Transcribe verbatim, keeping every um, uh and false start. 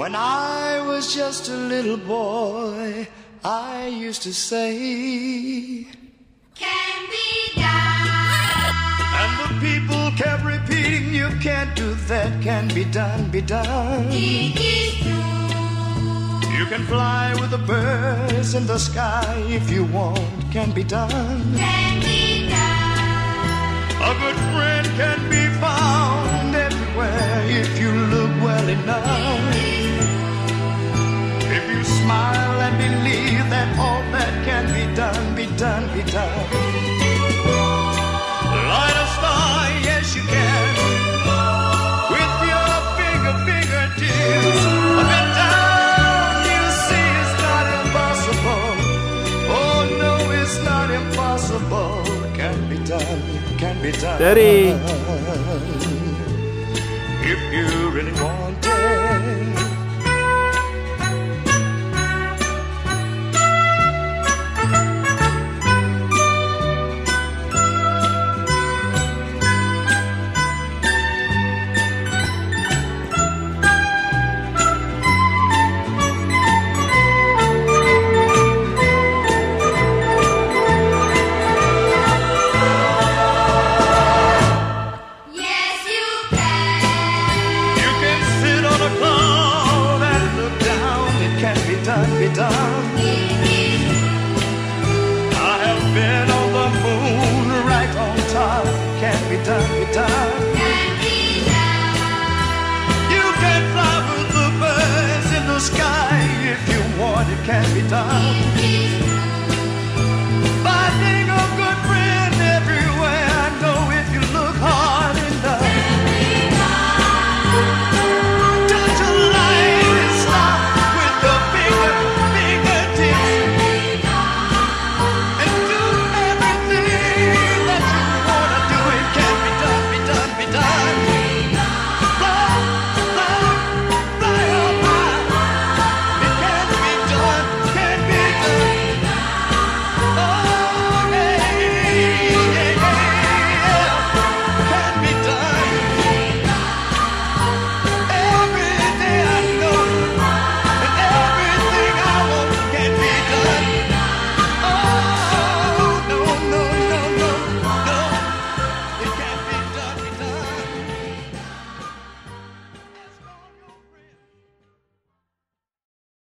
When I was just a little boy, I used to say, can be done. And the people kept repeating, you can't do that, can be done, be done. It is true. You can fly with the birds in the sky if you want, can be done. Can be done. A good friend can be found everywhere if you look well enough. If you smile and believe that all that can be done, be done, be done. Light a star, yes you can, with your finger, fingertips. Up and down, you see it's not impossible. Oh no, it's not impossible. Can be done, can be done. Daddy. If you really want it. Be done. I have been on the moon, right on top. Can be done, be done. Can be done. You can fly with the birds in the sky if you want. It can be done.